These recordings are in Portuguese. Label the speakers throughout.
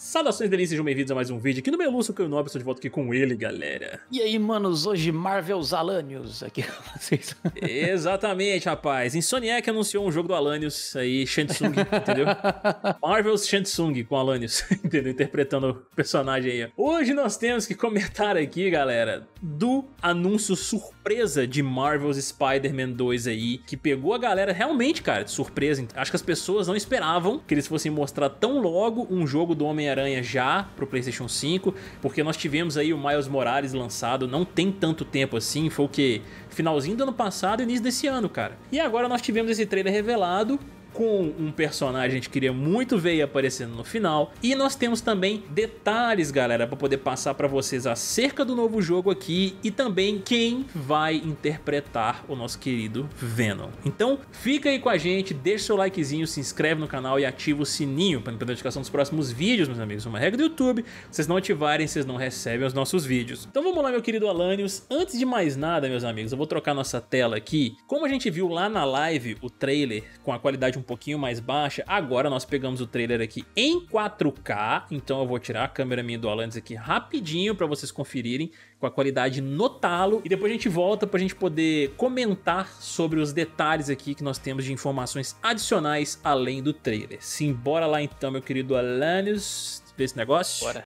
Speaker 1: Saudações delícias, sejam bem-vindos a mais um vídeo aqui no Meluço, que eu Nobre, estou de volta aqui com ele, galera.
Speaker 2: E aí, manos, hoje Marvel's Alanios aqui com vocês.
Speaker 1: Exatamente, rapaz. Insomniac anunciou um jogo do Alanios aí, Shansung, entendeu? Marvel's Shansung com Alanios, entendeu? Interpretando o personagem aí. Hoje nós temos que comentar aqui, galera, do anúncio surpresa de Marvel's Spider-Man 2 aí, que pegou a galera realmente, cara, de surpresa. Acho que as pessoas não esperavam que eles fossem mostrar tão logo um jogo do Homem-Aranha já pro PlayStation 5, porque nós tivemos aí o Miles Morales lançado não tem tanto tempo assim, foi o que? Finalzinho do ano passado e início desse ano, cara. E agora nós tivemos esse trailer revelado com um personagem que a gente queria muito ver aparecendo no final. E nós temos também detalhes, galera, para poder passar para vocês acerca do novo jogo aqui e também quem vai interpretar o nosso querido Venom. Então fica aí com a gente, deixa seu likezinho, se inscreve no canal e ativa o sininho para não perder a notificação dos próximos vídeos, meus amigos. Uma regra do YouTube, se vocês não ativarem, vocês não recebem os nossos vídeos. Então vamos lá, meu querido Alanios. Antes de mais nada, meus amigos, eu vou trocar nossa tela aqui. Como a gente viu lá na live o trailer com a qualidade um pouquinho mais baixa, agora nós pegamos o trailer aqui em 4K, então eu vou tirar a câmera minha do Alanios aqui rapidinho para vocês conferirem com a qualidade no talo, e depois a gente volta pra gente poder comentar sobre os detalhes aqui que nós temos de informações adicionais além do trailer. Simbora lá então, meu querido Alanios, ver esse negócio?
Speaker 2: Bora.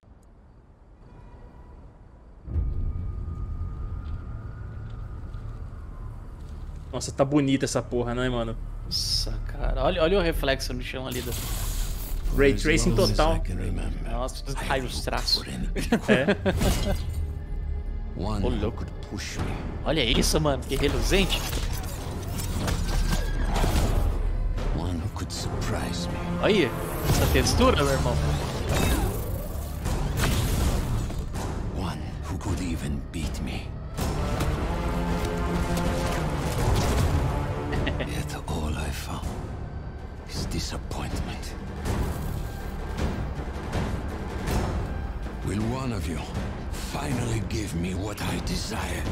Speaker 1: Nossa, tá bonita essa porra, né, mano?
Speaker 2: Nossa, cara, olha o reflexo no chão ali.
Speaker 1: Ray Tracing total.
Speaker 2: Nossa, os raios traços.
Speaker 1: É.
Speaker 2: Ô, louco. Olha isso, mano, que reluzente. Olha essa textura, meu irmão.
Speaker 3: One who could even beat me. Yet all I found is disappointment. Will one of you finally give me what I desire?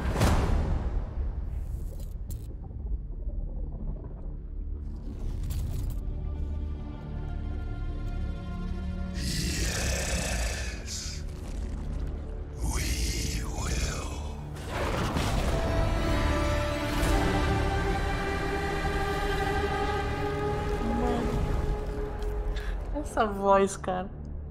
Speaker 3: Yes, we will.
Speaker 2: Essa voz, cara.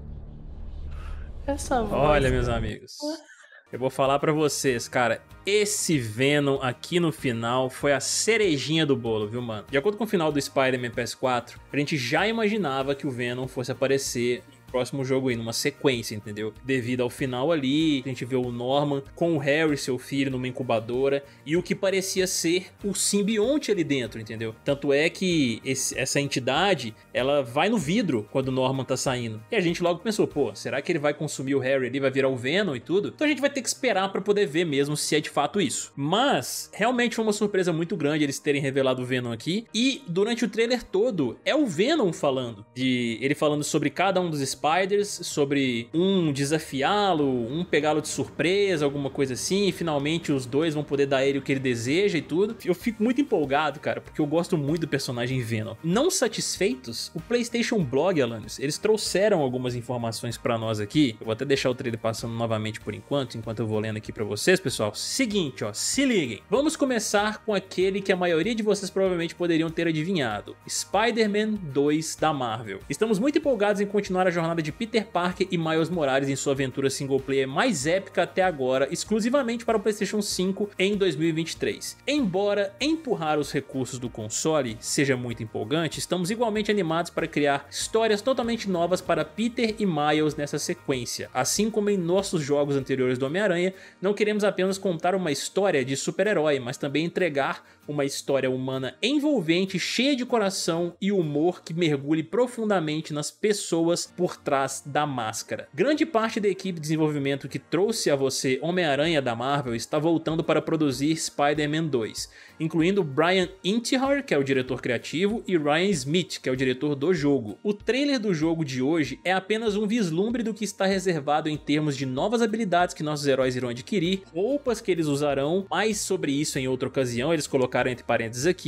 Speaker 2: Essa voz.
Speaker 1: Olha, meus amigos, eu vou falar pra vocês, cara, esse Venom aqui no final foi a cerejinha do bolo, viu, mano? De acordo com o final do Spider-Man PS4, a gente já imaginava que o Venom fosse aparecer no próximo jogo aí, numa sequência, entendeu? Devido ao final ali, a gente vê o Norman com o Harry, seu filho, numa incubadora, e o que parecia ser o simbionte ali dentro, entendeu? Tanto é que essa entidade, ela vai no vidro quando o Norman tá saindo. E a gente logo pensou, pô, será que ele vai consumir o Harry ali, vai virar o Venom e tudo? Então a gente vai ter que esperar pra poder ver mesmo se é de fato isso. Mas, realmente foi uma surpresa muito grande eles terem revelado o Venom aqui, e durante o trailer todo, é o Venom falando. Ele falando sobre cada um dos Spiders, sobre um desafiá-lo, um pegá-lo de surpresa, alguma coisa assim, e finalmente os dois vão poder dar a ele o que ele deseja e tudo. Eu fico muito empolgado, cara, porque eu gosto muito do personagem Venom. Não satisfeitos, o PlayStation Blog, Alanios, eles trouxeram algumas informações pra nós aqui. Eu vou até deixar o trailer passando novamente por enquanto eu vou lendo aqui pra vocês, pessoal. Seguinte, ó, se liguem. Vamos começar com aquele que a maioria de vocês provavelmente poderiam ter adivinhado. Spider-Man 2 da Marvel. Estamos muito empolgados em continuar a jornada de Peter Parker e Miles Morales em sua aventura single player mais épica até agora, exclusivamente para o PlayStation 5 em 2023. Embora empurrar os recursos do console seja muito empolgante, estamos igualmente animados para criar histórias totalmente novas para Peter e Miles nessa sequência. Assim como em nossos jogos anteriores do Homem-Aranha, não queremos apenas contar uma história de super-herói, mas também entregar uma história humana envolvente, cheia de coração e humor que mergulhe profundamente nas pessoas por trás da máscara. Grande parte da equipe de desenvolvimento que trouxe a você Homem-Aranha da Marvel está voltando para produzir Spider-Man 2, incluindo Brian Intihar, que é o diretor criativo, e Ryan Smith, que é o diretor do jogo. O trailer do jogo de hoje é apenas um vislumbre do que está reservado em termos de novas habilidades que nossos heróis irão adquirir, roupas que eles usarão, mais sobre isso em outra ocasião, eles colocaram entre parênteses aqui,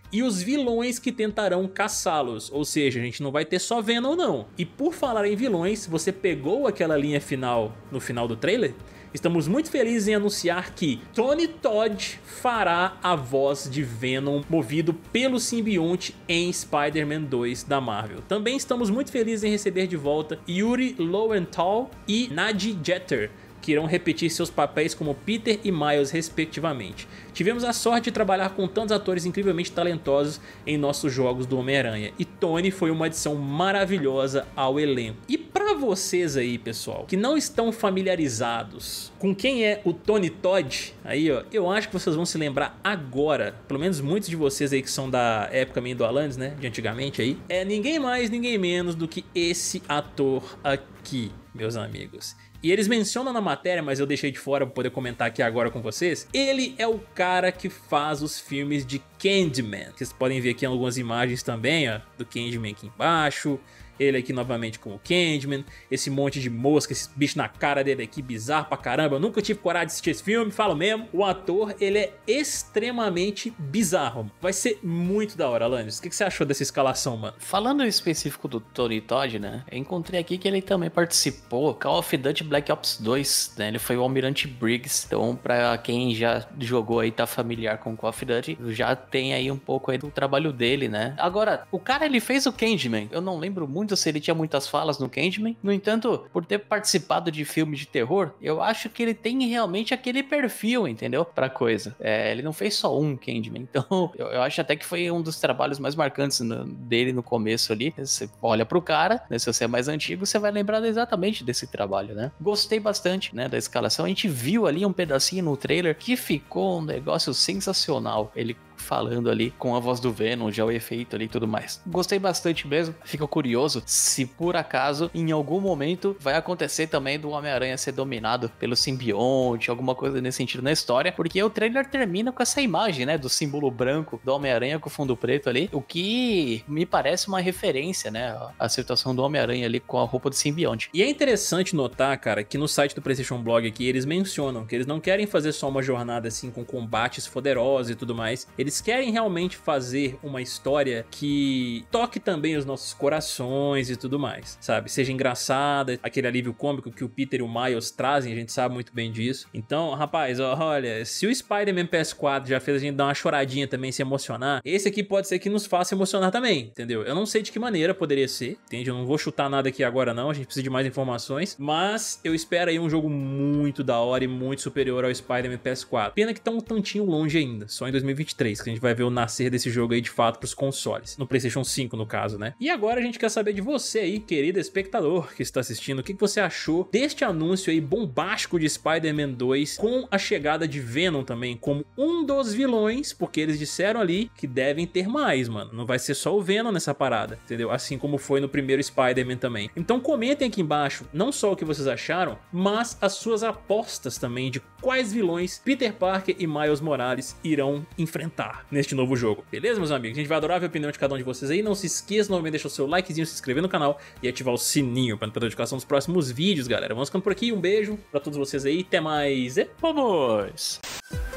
Speaker 1: e os vilões que tentarão caçá-los, ou seja, a gente não vai ter só Venom não. E por falar em vilões, você pegou aquela linha final no final do trailer? Estamos muito felizes em anunciar que Tony Todd fará a voz de Venom movido pelo simbionte em Spider-Man 2 da Marvel. Também estamos muito felizes em receber de volta Yuri Lowenthal e Nadji Jeter, que irão repetir seus papéis como Peter e Miles respectivamente. Tivemos a sorte de trabalhar com tantos atores incrivelmente talentosos em nossos jogos do Homem-Aranha, e Tony foi uma adição maravilhosa ao elenco. E pra vocês aí, pessoal, que não estão familiarizados com quem é o Tony Todd, aí ó, eu acho que vocês vão se lembrar agora, pelo menos muitos de vocês aí que são da época meio do Alanis, né, de antigamente aí, é ninguém mais, ninguém menos do que esse ator aqui, meus amigos. E eles mencionam na matéria, mas eu deixei de fora para poder comentar aqui agora com vocês. Ele é o cara que faz os filmes de Candyman. Vocês podem ver aqui algumas imagens também, ó, do Candyman aqui embaixo. Ele aqui novamente com o Candyman, esse monte de mosca, esse bicho na cara dele aqui, bizarro pra caramba. Eu nunca tive coragem de assistir esse filme, falo mesmo. O ator, ele é extremamente bizarro. Vai ser muito da hora, Alanis. O que você achou dessa escalação, mano?
Speaker 2: Falando em específico do Tony Todd, né? Eu encontrei aqui que ele também participou Call of Duty Black Ops 2, né? Ele foi o Almirante Briggs. Então, pra quem já jogou aí, tá familiar com Call of Duty, já tem aí um pouco aí do trabalho dele, né? Agora, o cara, ele fez o Candyman. Eu não lembro muito se ele tinha muitas falas no Candyman. No entanto, por ter participado de filme de terror, eu acho que ele tem realmente aquele perfil, entendeu? Pra coisa. Ele não fez só um Candyman. Então, eu acho até que foi um dos trabalhos mais marcantes dele no começo ali. Você olha pro cara, né? Se você é mais antigo, você vai lembrar exatamente desse trabalho, né? Gostei bastante, né, da escalação. A gente viu ali um pedacinho no trailer que ficou um negócio sensacional. Ele falando ali com a voz do Venom, já o efeito ali e tudo mais. Gostei bastante mesmo. Fico curioso se por acaso em algum momento vai acontecer também do Homem-Aranha ser dominado pelo simbionte, alguma coisa nesse sentido na história, porque o trailer termina com essa imagem, né, do símbolo branco do Homem-Aranha com fundo preto ali, o que me parece uma referência, né, à situação do Homem-Aranha ali com a roupa do simbionte.
Speaker 1: E é interessante notar, cara, que no site do PlayStation Blog aqui, eles mencionam que eles não querem fazer só uma jornada assim com combates poderosos e tudo mais. Eles querem realmente fazer uma história que toque também os nossos corações e tudo mais, sabe? Seja engraçada, aquele alívio cômico que o Peter e o Miles trazem, a gente sabe muito bem disso. Então, rapaz, olha, se o Spider-Man PS4 já fez a gente dar uma choradinha também, se emocionar, esse aqui pode ser que nos faça emocionar também, entendeu? Eu não sei de que maneira poderia ser, entende? Eu não vou chutar nada aqui agora não, a gente precisa de mais informações, mas eu espero aí um jogo muito da hora e muito superior ao Spider-Man PS4. Pena que tá um tantinho longe ainda, só em 2023, que a gente vai ver o nascer desse jogo aí de fato pros consoles, no PlayStation 5 no caso, né? E agora a gente quer saber de você aí, querido espectador que está assistindo, o que você achou deste anúncio aí bombástico de Spider-Man 2 com a chegada de Venom também como um dos vilões, porque eles disseram ali que devem ter mais, mano. Não vai ser só o Venom nessa parada, entendeu? Assim como foi no primeiro Spider-Man também. Então comentem aqui embaixo, não só o que vocês acharam, mas as suas apostas também de quais vilões Peter Parker e Miles Morales irão enfrentar neste novo jogo. Beleza, meus amigos? A gente vai adorar ver a opinião de cada um de vocês aí. Não se esqueça novamente de deixar o seu likezinho, se inscrever no canal e ativar o sininho para não perder a notificação dos próximos vídeos, galera. Vamos ficando por aqui. Um beijo pra todos vocês aí. Até mais. E vamos!